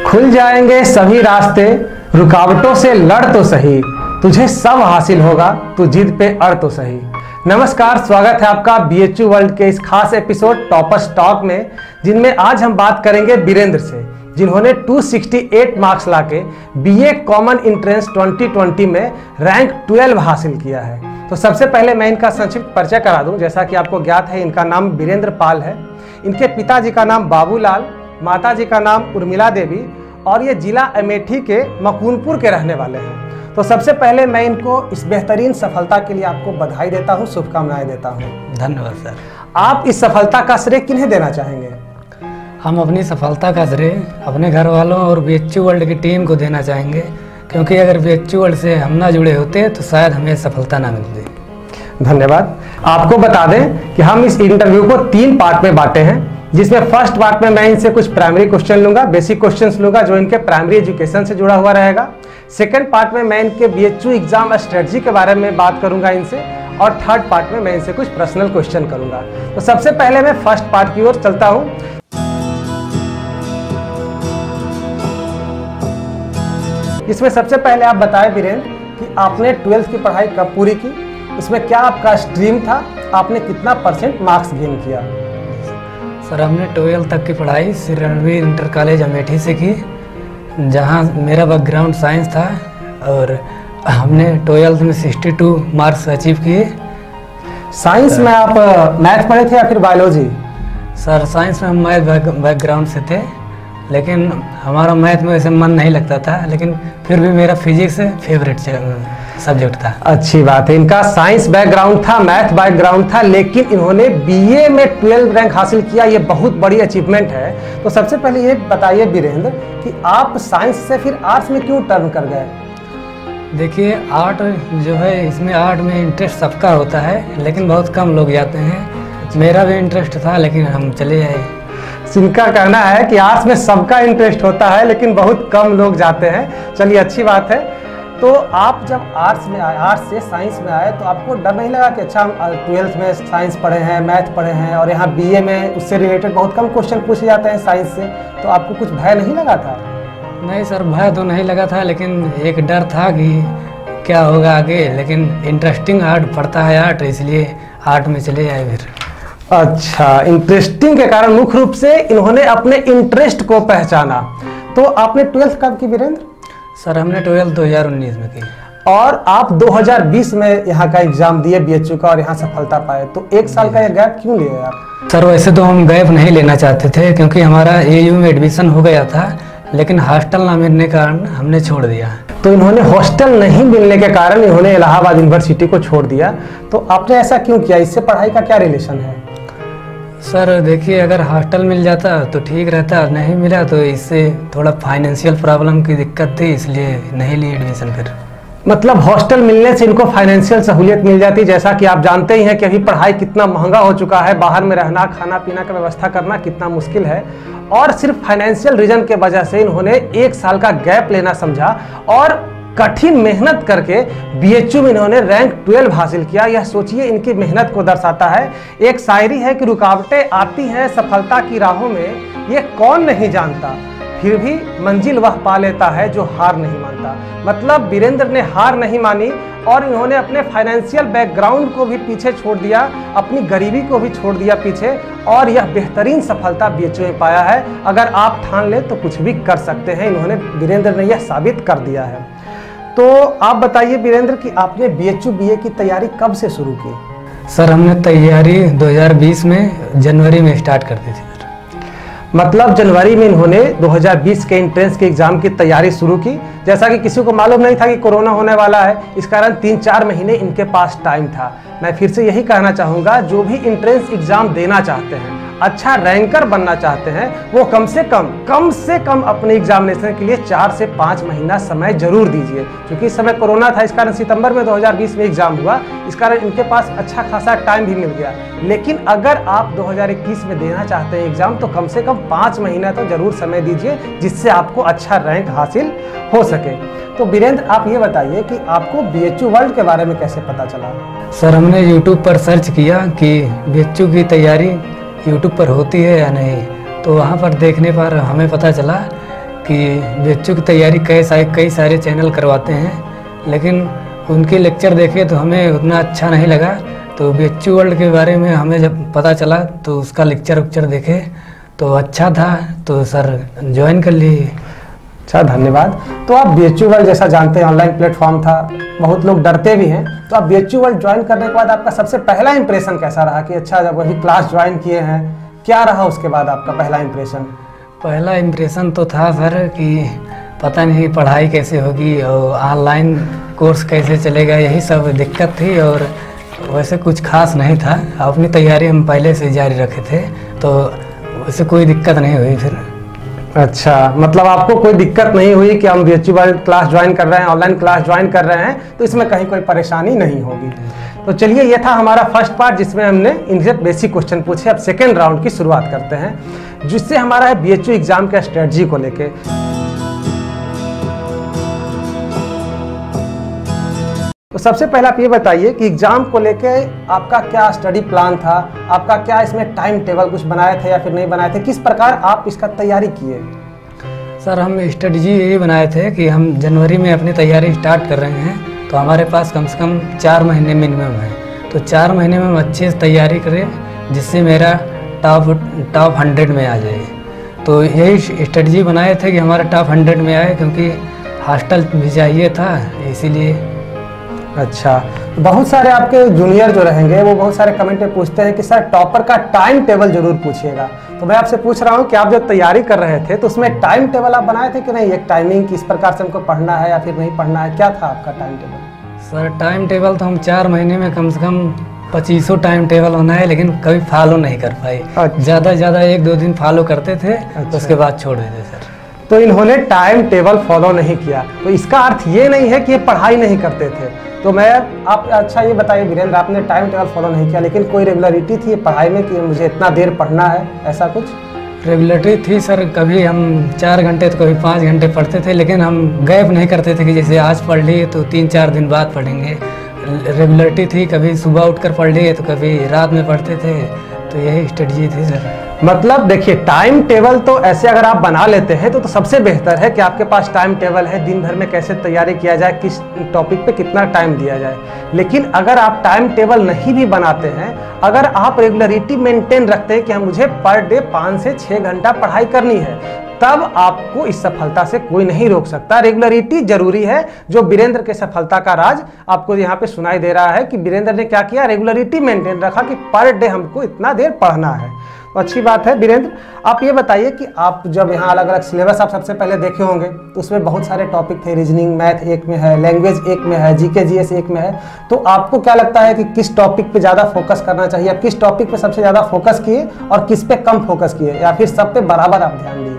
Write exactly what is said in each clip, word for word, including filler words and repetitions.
खुल जाएंगे सभी रास्ते, रुकावटों से लड़ तो सही, तुझे सब हासिल होगा, तू जिद पे अड़ तो सही। नमस्कार, स्वागत है आपका बीएचयू वर्ल्ड के इस खास एपिसोड टॉपर्स टॉक में, जिनमें आज हम बात करेंगे वीरेंद्र से, जिन्होंने दो सौ अड़सठ मार्क्स लाके बीए कॉमन एंट्रेंस दो हज़ार बीस में रैंक बारह हासिल किया है। तो सबसे पहले मैं इनका संक्षिप्त परिचय करा दूं। जैसा कि आपको ज्ञात है, इनका नाम वीरेंद्र पाल है। इनके पिताजी का नाम बाबूलाल, माताजी का नाम उर्मिला देवी और ये जिला अमेठी के मकूनपुर के रहने वाले हैं। तो सबसे पहले मैं इनको इस बेहतरीन सफलता के लिए आपको बधाई देता हूँ, शुभकामनाएं देता हूँ। धन्यवाद सर। आप इस सफलता का श्रेय किन्हें देना चाहेंगे? हम अपनी सफलता का श्रेय अपने घर वालों और बीएचयू वर्ल्ड की टीम को देना चाहेंगे, क्योंकि अगर बीएचयू वर्ल्ड से हम ना जुड़े होते तो शायद हमें सफलता ना मिलती। धन्यवाद। आपको बता दें कि हम इस इंटरव्यू को तीन पार्ट में बांटे हैं, जिसमें फर्स्ट पार्ट में मैं इनसे कुछ प्राइमरी क्वेश्चन लूंगा, बेसिक क्वेश्चंस लूंगा जो इनके प्राइमरी एजुकेशन से जुड़ा हुआ रहेगा। सेकंड पार्ट में मैं इनके बीएचयू एग्जाम स्ट्रेटजी के बारे में बात करूंगा इनसे, और थर्ड पार्ट में मैं इनसे कुछ पर्सनल क्वेश्चन करूंगा। तो सबसे पहले मैं फर्स्ट पार्ट की ओर चलता हूं। इसमें सबसे पहले आप बताएं वीरेंद्र कि आपने ट्वेल्थ की पढ़ाई कब पूरी की, उसमें क्या आपका स्ट्रीम था, आपने कितना परसेंट मार्क्स गेन किया? सर, हमने ट्वेल्थ तक की पढ़ाई श्री रणवीर इंटर कॉलेज अमेठी से की, जहां मेरा बैकग्राउंड साइंस था, और हमने ट्वेल्थ में बासठ मार्क्स अचीव किए। साइंस में आप मैथ पढ़े थे या फिर बायोलॉजी? सर, साइंस में हम मैथ बैकग्राउंड से थे, लेकिन हमारा मैथ में वैसे मन नहीं लगता था, लेकिन फिर भी मेरा फिजिक्स फेवरेट सब्जेक्ट था। अच्छी बात है, इनका साइंस बैकग्राउंड था, मैथ बैकग्राउंड था, लेकिन इन्होंने बीए में ट्वेल्व रैंक हासिल किया। ये बहुत बड़ी अचीवमेंट है। तो सबसे पहले ये बताइए वीरेंद्र कि आप साइंस से फिर आर्ट्स में क्यों टर्न कर गए? देखिए, आर्ट जो है, इसमें आर्ट में इंटरेस्ट सबका होता है, लेकिन बहुत कम लोग जाते हैं। मेरा भी इंटरेस्ट था, लेकिन हम चले आए। इनका कहना है कि आर्ट्स में सबका इंटरेस्ट होता है, लेकिन बहुत कम लोग जाते हैं। चलिए, अच्छी बात है। तो आप जब आर्ट्स में आए, आर्ट्स से साइंस में आए, तो आपको डर नहीं लगा कि अच्छा हम ट्वेल्थ में साइंस पढ़े हैं, मैथ पढ़े हैं, और यहाँ बीए में उससे रिलेटेड बहुत कम क्वेश्चन पूछे जाते हैं साइंस से, तो आपको कुछ भय नहीं लगा था? नहीं सर, भय तो नहीं लगा था, लेकिन एक डर था कि क्या होगा आगे। लेकिन इंटरेस्टिंग आर्ट पढ़ता है आर्ट, इसलिए आर्ट में चले आए फिर। अच्छा, इंटरेस्टिंग के कारण मुख्य रूप से इन्होंने अपने इंटरेस्ट को पहचाना। तो आपने ट्वेल्थ कब की वीरेंद्र? सर, हमने ट्वेल्थ दो हज़ार उन्नीस में की। और आप दो हज़ार बीस में यहाँ का एग्जाम दिए बीएचयू का, और यहाँ सफलता पाए। तो एक साल का ये गैप क्यों लिए आप? सर, वैसे तो हम गैप नहीं लेना चाहते थे, क्योंकि हमारा एयू में एडमिशन हो गया था, लेकिन हॉस्टल ना मिलने के कारण हमने छोड़ दिया। तो इन्होंने हॉस्टल नहीं मिलने के कारण इन्होंने इलाहाबाद यूनिवर्सिटी को छोड़ दिया। तो आपने ऐसा क्यों किया? इससे पढ़ाई का क्या रिलेशन है? सर देखिए, अगर हॉस्टल मिल जाता तो ठीक रहता, नहीं मिला तो इससे थोड़ा फाइनेंशियल प्रॉब्लम की दिक्कत थी, इसलिए नहीं ली एडमिशन फिर। मतलब हॉस्टल मिलने से इनको फाइनेंशियल सहूलियत मिल जाती। जैसा कि आप जानते ही हैं कि अभी पढ़ाई कितना महंगा हो चुका है, बाहर में रहना, खाना पीना का व्यवस्था करना कितना मुश्किल है, और सिर्फ फाइनेंशियल रीजन के वजह से इन्होंने एक साल का गैप लेना समझा, और कठिन मेहनत करके बीएचयू में इन्होंने रैंक बारह हासिल किया। यह सोचिए, इनकी मेहनत को दर्शाता है। एक शायरी है कि रुकावटें आती हैं सफलता की राहों में, ये कौन नहीं जानता, फिर भी मंजिल वह पा लेता है जो हार नहीं मानता। मतलब वीरेंद्र ने हार नहीं मानी, और इन्होंने अपने फाइनेंशियल बैकग्राउंड को भी पीछे छोड़ दिया, अपनी गरीबी को भी छोड़ दिया पीछे, और यह बेहतरीन सफलता बीएचयू में पाया है। अगर आप ठान ले तो कुछ भी कर सकते हैं। इन्होंने, वीरेंद्र ने यह साबित कर दिया है। तो आप बताइए वीरेंद्र कि आपने बीएचयू बीए की तैयारी कब से शुरू की? सर, हमने तैयारी दो हज़ार बीस में जनवरी में स्टार्ट कर दी थी। मतलब जनवरी में इन्होंने दो हज़ार बीस के एंट्रेंस के एग्जाम की तैयारी शुरू की। जैसा कि किसी को मालूम नहीं था कि कोरोना होने वाला है, इस कारण तीन चार महीने इनके पास टाइम था। मैं फिर से यही कहना चाहूँगा, जो भी एंट्रेंस एग्जाम देना चाहते हैं, अच्छा रैंकर बनना चाहते हैं, वो कम से कम कम से कम अपने एग्जामिनेशन के लिए चार से पाँच महीना समय जरूर दीजिए। क्योंकि इस समय कोरोना था, इस कारण सितंबर में दो हज़ार बीस में एग्जाम हुआ, इस कारण इनके पास अच्छा खासा टाइम भी मिल गया। लेकिन अगर आप दो हज़ार इक्कीस में देना चाहते हैं एग्जाम, तो कम से कम पाँच महीना तो जरूर समय दीजिए, जिससे आपको अच्छा रैंक हासिल हो सके। तो वीरेंद्र, आप ये बताइए कि आपको बीएचयू वर्ल्ड के बारे में कैसे पता चला? सर, हमने यूट्यूब पर सर्च किया कि बीएचयू की तैयारी यूट्यूब पर होती है या नहीं, तो वहाँ पर देखने पर हमें पता चला कि बी एच यू की तैयारी कई सारे कई सारे चैनल करवाते हैं, लेकिन उनके लेक्चर देखे तो हमें उतना अच्छा नहीं लगा। तो बी एच यू वर्ल्ड के बारे में हमें जब पता चला तो उसका लेक्चर उक्चर देखे तो अच्छा था, तो सर ज्वाइन कर लिए। अच्छा, धन्यवाद। तो आप बी एच यू वर्ल्ड जैसा जानते हैं ऑनलाइन प्लेटफॉर्म था, बहुत लोग डरते भी हैं, तो आप B H U world join करने के बाद आपका सबसे पहला इंप्रेशन कैसा रहा कि अच्छा जब वही क्लास ज्वाइन किए हैं, क्या रहा उसके बाद आपका पहला इंप्रेशन? पहला इम्प्रेशन तो था सर कि पता नहीं पढ़ाई कैसे होगी और ऑनलाइन कोर्स कैसे चलेगा, यही सब दिक्कत थी। और वैसे कुछ खास नहीं था, अपनी तैयारी हम पहले से जारी रखे थे, तो वैसे कोई दिक्कत नहीं हुई फिर। अच्छा, मतलब आपको कोई दिक्कत नहीं हुई कि हम B H U world class join कर रहे हैं, ऑनलाइन क्लास ज्वाइन कर रहे हैं, तो इसमें कहीं कोई परेशानी नहीं होगी। तो चलिए, ये था हमारा फर्स्ट पार्ट जिसमें हमने इनसे बेसिक क्वेश्चन पूछे। अब सेकेंड राउंड की शुरुआत करते हैं, जिससे हमारा है बी एच यू एग्जाम के स्ट्रेटजी को लेके। तो सबसे पहले आप ये बताइए कि एग्जाम को लेके आपका क्या स्टडी प्लान था, आपका क्या इसमें टाइम टेबल कुछ बनाए थे या फिर नहीं बनाए थे, किस प्रकार आप इसका तैयारी किए? सर हम स्ट्रेटजी यही बनाए थे कि हम जनवरी में अपनी तैयारी स्टार्ट कर रहे हैं, तो हमारे पास कम से कम चार महीने मिनिमम है, तो चार महीने में हम अच्छे से तैयारी करें जिससे मेरा टॉप टॉप हंड्रेड में आ जाए। तो यही स्ट्रेटजी बनाए थे कि हमारा टॉप हंड्रेड में आए, क्योंकि हॉस्टल भी चाहिए था इसीलिए। अच्छा, बहुत सारे आपके जूनियर जो रहेंगे वो बहुत सारे कमेंट में पूछते हैं कि सर टॉपर का टाइम टेबल जरूर पूछिएगा, तो मैं आपसे पूछ रहा हूँ कि आप जब तैयारी कर रहे थे तो उसमें टाइम टेबल आप बनाए थे कि नहीं, एक टाइमिंग किस प्रकार से हमको पढ़ना है या फिर नहीं पढ़ना है, क्या था आपका time table? Sir time table तो हम चार महीने में कम से कम पच्चीसों टाइम टेबल बनाए, लेकिन कभी फॉलो नहीं कर पाए। अच्छा। ज़्यादा से ज़्यादा एक दो दिन फॉलो करते थे। अच्छा। उसके बाद छोड़ देते सर। तो इन्होंने टाइम टेबल फॉलो नहीं किया, तो इसका अर्थ ये नहीं है कि ये पढ़ाई नहीं करते थे। तो मैं आप अच्छा ये बताइए वीरेंद्र, आपने टाइम टेबल फॉलो नहीं किया लेकिन कोई रेगुलरिटी थी पढ़ाई में कि मुझे इतना देर पढ़ना है, ऐसा कुछ? रेगुलरिटी थी सर, कभी हम चार घंटे तो कभी पाँच घंटे पढ़ते थे, लेकिन हम गैप नहीं करते थे कि जैसे आज पढ़ लिए तो तीन चार दिन बाद पढ़ेंगे। रेगुलरिटी थी, कभी सुबह उठकर पढ़ लिए तो कभी रात में पढ़ते थे, तो यही स्ट्रेटजी थी सर। मतलब देखिए, टाइम टेबल तो ऐसे अगर आप बना लेते हैं तो, तो सबसे बेहतर है कि आपके पास टाइम टेबल है, दिन भर में कैसे तैयारी किया जाए, किस टॉपिक पे कितना टाइम दिया जाए। लेकिन अगर आप टाइम टेबल नहीं भी बनाते हैं, अगर आप रेगुलरिटी मेंटेन रखते हैं कि हम मुझे पर डे पाँच से छः घंटा पढ़ाई करनी है, तब आपको इस सफलता से कोई नहीं रोक सकता। रेगुलरिटी जरूरी है, जो वीरेंद्र के सफलता का राज आपको यहाँ पे सुनाई दे रहा है कि वीरेंद्र ने क्या किया, रेगुलरिटी मेंटेन रखा कि पर डे हमको इतना देर पढ़ना है। तो अच्छी बात है। वीरेंद्र, आप ये बताइए कि आप जब यहाँ अलग अलग सिलेबस आप सबसे पहले देखे होंगे तो उसमें बहुत सारे टॉपिक थे, रीजनिंग मैथ एक में है, लैंग्वेज एक में है, जीके जीएस एक में है, तो आपको क्या लगता है कि किस टॉपिक पे ज़्यादा फोकस करना चाहिए, आप किस टॉपिक पे सबसे ज़्यादा फोकस किए और किस पे कम फोकस किए, या फिर सब पे बराबर आप ध्यान दिए?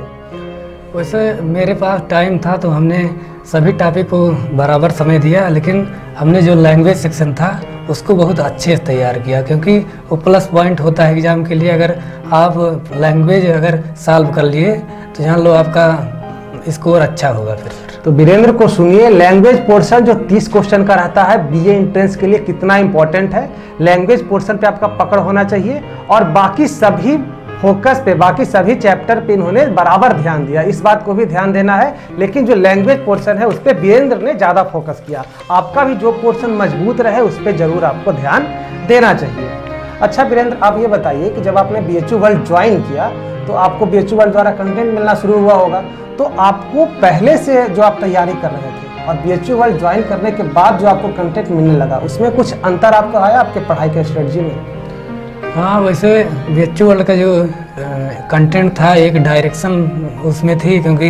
वैसे मेरे पास टाइम था तो हमने सभी टॉपिक को बराबर समय दिया, लेकिन हमने जो लैंग्वेज सेक्शन था उसको बहुत अच्छे से तैयार किया, क्योंकि वो प्लस पॉइंट होता है एग्ज़ाम के लिए। अगर आप लैंग्वेज अगर सॉल्व कर लिए तो जान लो आपका स्कोर अच्छा होगा फिर। तो वीरेंद्र को सुनिए, लैंग्वेज पोर्शन जो तीस क्वेश्चन का रहता है बीए एंट्रेंस के लिए कितना इंपॉर्टेंट है, लैंग्वेज पोर्शन पे आपका पकड़ होना चाहिए और बाकी सभी फोकस पे, बाकी सभी चैप्टर पे इन्होंने बराबर ध्यान दिया, इस बात को भी ध्यान देना है। लेकिन जो लैंग्वेज पोर्शन है उस पर वीरेंद्र ने ज़्यादा फोकस किया। आपका भी जो पोर्शन मजबूत रहे उस पर जरूर आपको ध्यान देना चाहिए। अच्छा वीरेंद्र, आप ये बताइए कि जब आपने B H U world join किया तो आपको बी एच यू वर्ल्ड द्वारा कंटेंट मिलना शुरू हुआ होगा, तो आपको पहले से जो आप तैयारी कर रहे थे और B H U world join करने के बाद जो आपको कंटेंट मिलने लगा, उसमें कुछ अंतर आपको आया आपके पढ़ाई के स्ट्रेटजी में? हाँ, वैसे बी एच यू वर्ल्ड का जो कंटेंट था एक डायरेक्शन उसमें थी, क्योंकि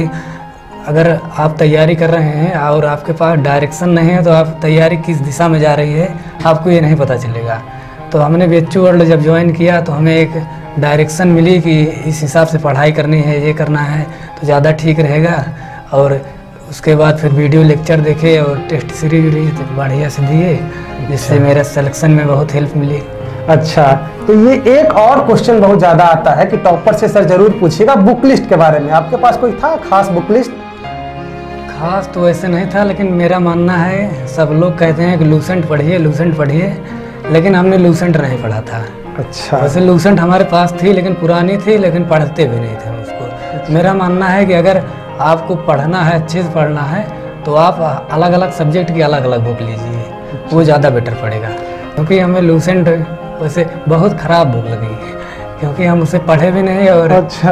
अगर आप तैयारी कर रहे हैं और आपके पास डायरेक्शन नहीं है तो आप तैयारी किस दिशा में जा रही है आपको ये नहीं पता चलेगा। तो हमने बी एच यू वर्ल्ड जब ज्वाइन किया तो हमें एक डायरेक्शन मिली कि इस हिसाब से पढ़ाई करनी है, ये करना है तो ज़्यादा ठीक रहेगा। और उसके बाद फिर वीडियो लेक्चर देखे और टेस्ट सीरीज तो बढ़िया से दिए, जिससे मेरे सिलेक्शन में बहुत हेल्प मिली। अच्छा, तो ये एक और क्वेश्चन बहुत ज़्यादा आता है कि टॉपर से सर जरूर पूछिएगा बुक लिस्ट के बारे में, आपके पास कोई था खास बुक लिस्ट? खास तो ऐसे नहीं था, लेकिन मेरा मानना है, सब लोग कहते हैं कि लूसेंट पढ़िए लूसेंट पढ़िए, लेकिन हमने लूसेंट नहीं पढ़ा था। अच्छा, वैसे लूसेंट हमारे पास थी लेकिन पुरानी थी, लेकिन पढ़ते भी नहीं थे उसको। मेरा मानना है कि अगर आपको पढ़ना है, अच्छे से पढ़ना है, तो आप अलग अलग सब्जेक्ट की अलग अलग बुक लीजिए, वो ज़्यादा बेटर पड़ेगा। क्योंकि हमें लूसेंट वैसे बहुत ख़राब बुक लगी, क्योंकि हम उसे पढ़े भी नहीं और अच्छा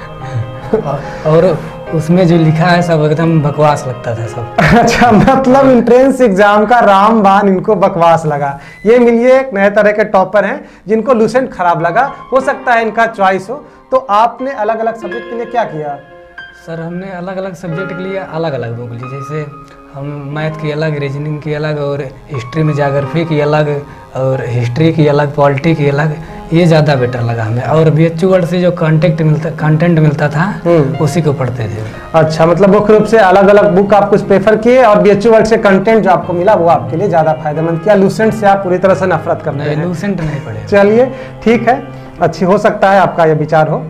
और उसमें जो लिखा है सब एकदम बकवास लगता था सब। अच्छा, मतलब एंट्रेंस एग्जाम का रामबाण इनको बकवास लगा। ये मिलिए एक नए तरह के टॉपर हैं जिनको लूसेंट खराब लगा, हो सकता है इनका चॉइस हो। तो आपने अलग अलग सब्जेक्ट के लिए क्या किया? सर हमने अलग अलग सब्जेक्ट के लिए अलग अलग बुक ली, जैसे हम मैथ की अलग, रीजनिंग की अलग, और हिस्ट्री में ज्योग्राफी की अलग, और हिस्ट्री की अलग, पॉलिटी की अलग, ये ज़्यादा बेटर लगा हमें। और बी एच यू वर्ड से जो कंटेंट मिलता कंटेंट मिलता था उसी को पढ़ते थे। अच्छा, मतलब मुख्य रूप से अलग अलग बुक आप कुछ प्रेफर किए और बी एच यू वर्ड से कंटेंट जो आपको मिला वो आपके लिए ज़्यादा फायदेमंद किया। लूसेंट से आप पूरी तरह से नफरत करते हैं? नहीं, लूसेंट नहीं पढ़े। चलिए ठीक है, अच्छी हो सकता है आपका यह विचार हो।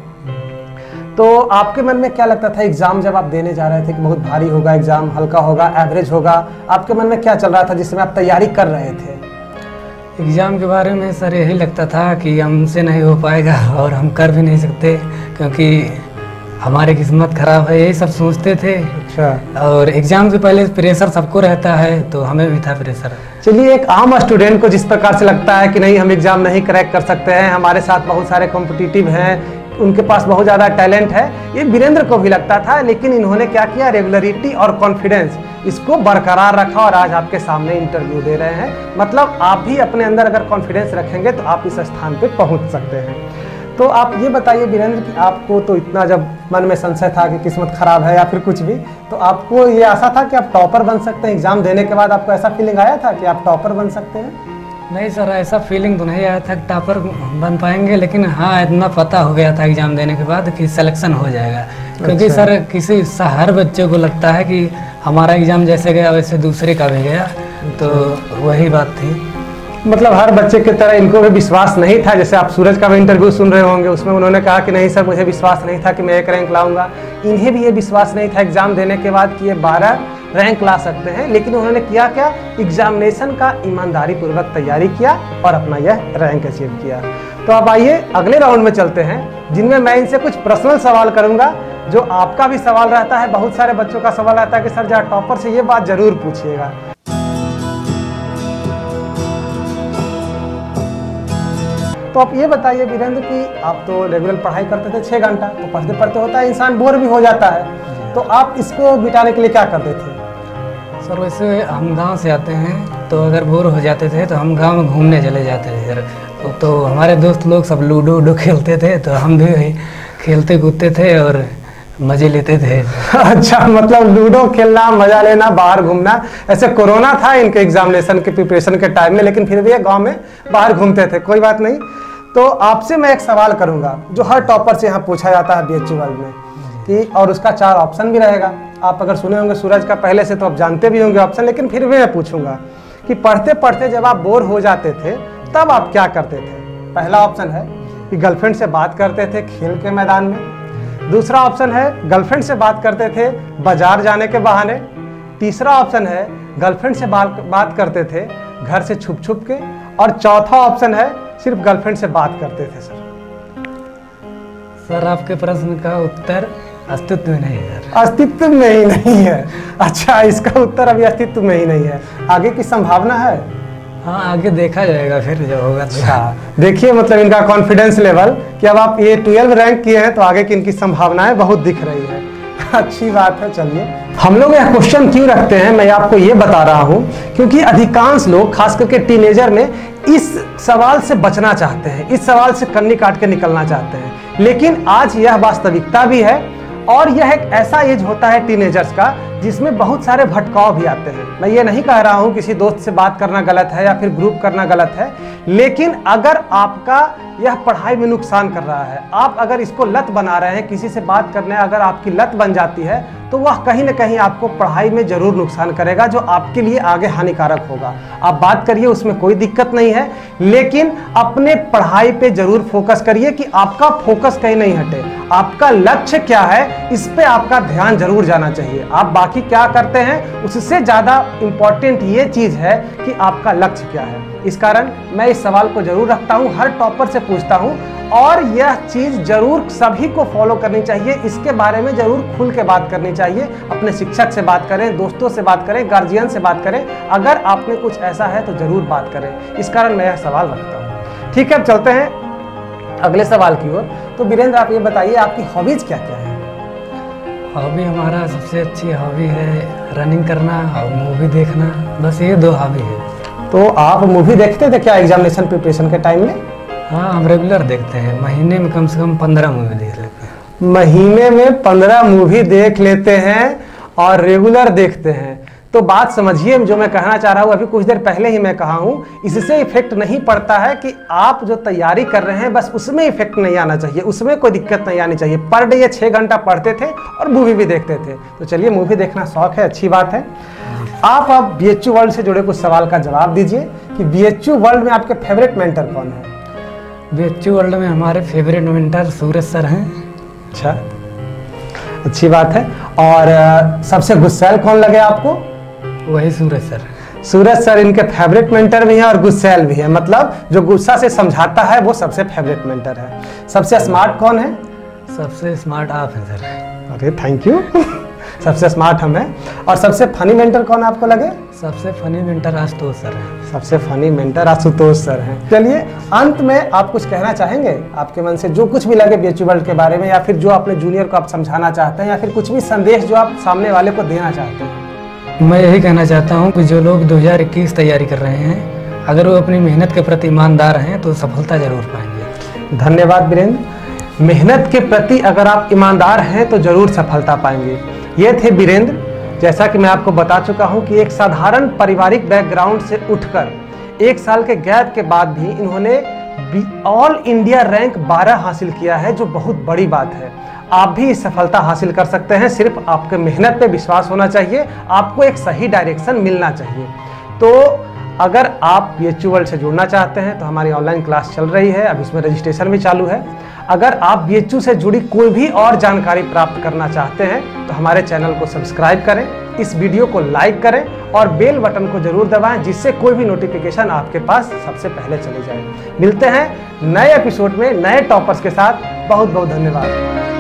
तो आपके मन में क्या लगता था एग्जाम जब आप देने जा रहे थे कि बहुत भारी होगा एग्जाम, हल्का होगा, एवरेज होगा, आपके मन में क्या चल रहा था जिस समय आप तैयारी कर रहे थे? एग्ज़ाम के बारे में सर यही लगता था कि हमसे नहीं हो पाएगा और हम कर भी नहीं सकते, क्योंकि हमारी किस्मत खराब है, यही सब सोचते थे। अच्छा। और एग्जाम से पहले प्रेशर सबको रहता है, तो हमें भी था प्रेशर। चलिए, एक आम स्टूडेंट को जिस प्रकार से लगता है कि नहीं हम एग्जाम नहीं क्रैक कर सकते हैं, हमारे साथ बहुत सारे कॉम्पिटिटिव हैं, उनके पास बहुत ज़्यादा टैलेंट है, ये वीरेंद्र को भी लगता था, लेकिन इन्होंने क्या किया, रेगुलरिटी और कॉन्फिडेंस इसको बरकरार रखा और आज आपके सामने इंटरव्यू दे रहे हैं। मतलब आप भी अपने अंदर अगर कॉन्फिडेंस रखेंगे तो आप इस स्थान पे पहुंच सकते हैं। तो आप ये बताइए वीरेंद्र कि आपको तो इतना जब मन में संशय था कि किस्मत खराब है या फिर कुछ भी, तो आपको ये आशा था कि आप टॉपर बन सकते हैं? एग्जाम देने के बाद आपको ऐसा फीलिंग आया था कि आप टॉपर बन सकते हैं? नहीं सर, ऐसा फीलिंग तो नहीं आया था कि टॉपर बन पाएंगे, लेकिन हाँ इतना पता हो गया था एग्जाम देने के बाद कि सिलेक्शन हो जाएगा। क्योंकि अच्छा। सर किसी हर बच्चे को लगता है कि हमारा एग्जाम जैसे गया वैसे दूसरे का भी गया, तो वही बात थी। मतलब हर बच्चे की तरह इनको भी विश्वास नहीं था, जैसे आप सूरज का भी इंटरव्यू सुन रहे होंगे, उसमें उन्होंने कहा कि नहीं सर मुझे विश्वास नहीं था कि मैं एक रैंक लाऊंगा। इन्हें भी ये विश्वास नहीं था एग्जाम देने के बाद कि ये बारह रैंक ला सकते हैं, लेकिन उन्होंने किया क्या, एग्जामिनेशन का ईमानदारी पूर्वक तैयारी किया और अपना यह रैंक अचीव किया। तो अब आइए अगले राउंड में चलते हैं, जिनमें मैं इनसे कुछ पर्सनल सवाल करूंगा, जो आपका भी सवाल रहता है, बहुत सारे बच्चों का सवाल रहता है कि सर जहाँ टॉपर से ये बात जरूर पूछिएगा। तो आप ये बताइए वीरेंद्र कि आप तो रेगुलर पढ़ाई करते थे छः घंटा, तो पढ़ते पढ़ते होता है इंसान बोर भी हो जाता है, तो आप इसको मिटाने के लिए क्या करते थे? सर वैसे हम गांव से आते हैं, तो अगर बोर हो जाते थे तो हम गांव में घूमने चले जाते थे सर। तो, तो हमारे दोस्त लोग सब लूडो वूडो खेलते थे, तो हम भी खेलते कूदते थे और मजे लेते थे। अच्छा, मतलब लूडो खेलना, मजा लेना, बाहर घूमना। ऐसे कोरोना था इनके एग्जामिनेशन के प्रिपरेशन के टाइम में, लेकिन फिर भी ये गाँव में बाहर घूमते थे। कोई बात नहीं। तो आपसे मैं एक सवाल करूंगा जो हर टॉपर से यहाँ पूछा जाता है बी एच यू वर्ल्ड में, कि और उसका चार ऑप्शन भी रहेगा। आप अगर सुने होंगे सूरज का पहले से तो आप जानते भी होंगे ऑप्शन, लेकिन फिर भी मैं पूछूंगा कि पढ़ते पढ़ते जब आप बोर हो जाते थे तब आप क्या करते थे? पहला ऑप्शन है कि गर्लफ्रेंड से बात करते थे खेल के मैदान में। दूसरा ऑप्शन है गर्लफ्रेंड से बात करते थे बाजार जाने के बहाने। तीसरा ऑप्शन है गर्लफ्रेंड से बात बात करते थे घर से छुप छुप के। और चौथा ऑप्शन है सिर्फ गर्लफ्रेंड से बात करते थे। सर सर आपके प्रश्न का उत्तर अस्तित्व में नहीं है। अस्तित्व में ही नहीं है? अच्छा, इसका उत्तर अभी अस्तित्व में ही नहीं है, आगे की संभावना है? हाँ, आगे देखा जाएगा फिर जो होगा। अच्छा, देखिए मतलब इनका कॉन्फिडेंस लेवल कि अब आप ये ट्वेल्व रैंक किए हैं तो आगे की इनकी संभावनाएं बहुत दिख रही है। अच्छी बात है। चलिए, हम लोग यह क्वेश्चन क्यों रखते हैं मैं आपको ये बता रहा हूं, क्योंकि अधिकांश लोग खास करके टीनेजर में इस सवाल से बचना चाहते हैं, इस सवाल से कन्नी काट के निकलना चाहते हैं, लेकिन आज यह वास्तविकता भी है। और यह एक ऐसा एज होता है टीनेजर्स का जिसमें बहुत सारे भटकाव भी आते हैं। मैं ये नहीं कह रहा हूं किसी दोस्त से बात करना गलत है या फिर ग्रुप करना गलत है, लेकिन अगर आपका यह पढ़ाई में नुकसान कर रहा है, आप अगर इसको लत बना रहे हैं, किसी से बात करने अगर आपकी लत बन जाती है, तो वह कहीं ना कहीं आपको पढ़ाई में जरूर नुकसान करेगा, जो आपके लिए आगे हानिकारक होगा। आप बात करिए, उसमें कोई दिक्कत नहीं है, लेकिन अपने पढ़ाई पे जरूर फोकस करिए कि आपका फोकस कहीं नहीं हटे। आपका लक्ष्य क्या है, इस पे आपका ध्यान जरूर जाना चाहिए। आप बाकी क्या करते हैं उससे ज़्यादा इम्पॉर्टेंट ये चीज़ है कि आपका लक्ष्य क्या है। इस कारण मैं इस सवाल को जरूर रखता हूँ, हर टॉपर से पूछता हूँ, और यह चीज़ जरूर सभी को फॉलो करनी चाहिए। इसके बारे में जरूर खुल के बात करनी चाहिए। अपने शिक्षक से बात करें, दोस्तों से बात करें, गार्जियन से बात करें। अगर आप में कुछ ऐसा है तो जरूर बात करें। इस कारण मैं यह सवाल रखता हूँ। ठीक है, अब चलते हैं अगले सवाल की ओर। तो वीरेंद्र, आप ये बताइए आपकी हॉबीज क्या क्या है? हॉबी हमारा सबसे अच्छी हॉबी है रनिंग करना और मूवी देखना, बस ये दो हॉबी है। तो आप मूवी देखते थे क्या एग्जामिनेशन प्रिपरेशन के टाइम में? हाँ, हम रेगुलर देखते हैं, महीने में कम से कम पंद्रह मूवी देख लेते हैं। महीने में पंद्रह मूवी देख लेते हैं और रेगुलर देखते हैं। तो बात समझिए जो मैं कहना चाह रहा हूँ, अभी कुछ देर पहले ही मैं कहा हूँ, इससे इफेक्ट नहीं पड़ता है कि आप जो तैयारी कर रहे हैं बस उसमें इफेक्ट नहीं आना चाहिए, उसमें कोई दिक्कत नहीं आनी चाहिए। पर डे ये छः घंटा पढ़ते थे और मूवी भी देखते थे। तो चलिए, मूवी देखना शौक है, अच्छी बात है। आप अब बी एच यू वर्ल्ड से जुड़े कुछ सवाल का जवाब दीजिए कि बी एच यू वर्ल्ड में आपके फेवरेट मेंटर कौन है? बी एच यू वर्ल्ड में हमारे फेवरेट मेंटर सूरज सर हैं। अच्छा, अच्छी बात है। और आ, सबसे गुस्सैल कौन लगे आपको? वही सूरज सर। सूरज सर इनके फेवरेट मेंटर भी हैं और गुस्सैल भी है, मतलब जो गुस्सा से समझाता है वो सबसे फेवरेट मेंटर है। सबसे स्मार्ट कौन है? सबसे स्मार्ट आप हैं सर। अरे थैंक यू। सबसे स्मार्ट हम हैं। और सबसे फनी मेंटर कौन आपको लगे? सबसे फनी मेंटर आशुतोष सर हैं। सबसे फनी मेंटर आशुतोष सर हैं। चलिए, अंत में आप कुछ कहना चाहेंगे? आपके मन से जो कुछ भी लगे बी एच यू वर्ल्ड के बारे में, या फिर जो अपने जूनियर को आप समझाना चाहते हैं, या फिर कुछ भी संदेश जो आप सामने वाले को देना चाहते हैं। मैं यही कहना चाहता हूँ कि जो लोग दो हज़ार इक्कीस तैयारी कर रहे हैं, अगर वो अपनी मेहनत के प्रति ईमानदार हैं तो सफलता जरूर पाएंगे। धन्यवाद वीरेंद्र। मेहनत के प्रति अगर आप ईमानदार हैं तो जरूर सफलता पाएंगे। ये थे वीरेंद्र। जैसा कि मैं आपको बता चुका हूं कि एक साधारण पारिवारिक बैकग्राउंड से उठकर एक साल के गैप के बाद भी इन्होंने ऑल इंडिया रैंक बारह हासिल किया है, जो बहुत बड़ी बात है। आप भी इस सफलता हासिल कर सकते हैं, सिर्फ आपके मेहनत पे विश्वास होना चाहिए, आपको एक सही डायरेक्शन मिलना चाहिए। तो अगर आप बी एच यू वर्ल्ड से जुड़ना चाहते हैं तो हमारी ऑनलाइन क्लास चल रही है, अब इसमें रजिस्ट्रेशन भी चालू है। अगर आप बी एच यू से जुड़ी कोई भी और जानकारी प्राप्त करना चाहते हैं तो हमारे चैनल को सब्सक्राइब करें, इस वीडियो को लाइक करें और बेल बटन को जरूर दबाएं, जिससे कोई भी नोटिफिकेशन आपके पास सबसे पहले चले जाए। मिलते हैं नए एपिसोड में नए टॉपर्स के साथ। बहुत बहुत धन्यवाद।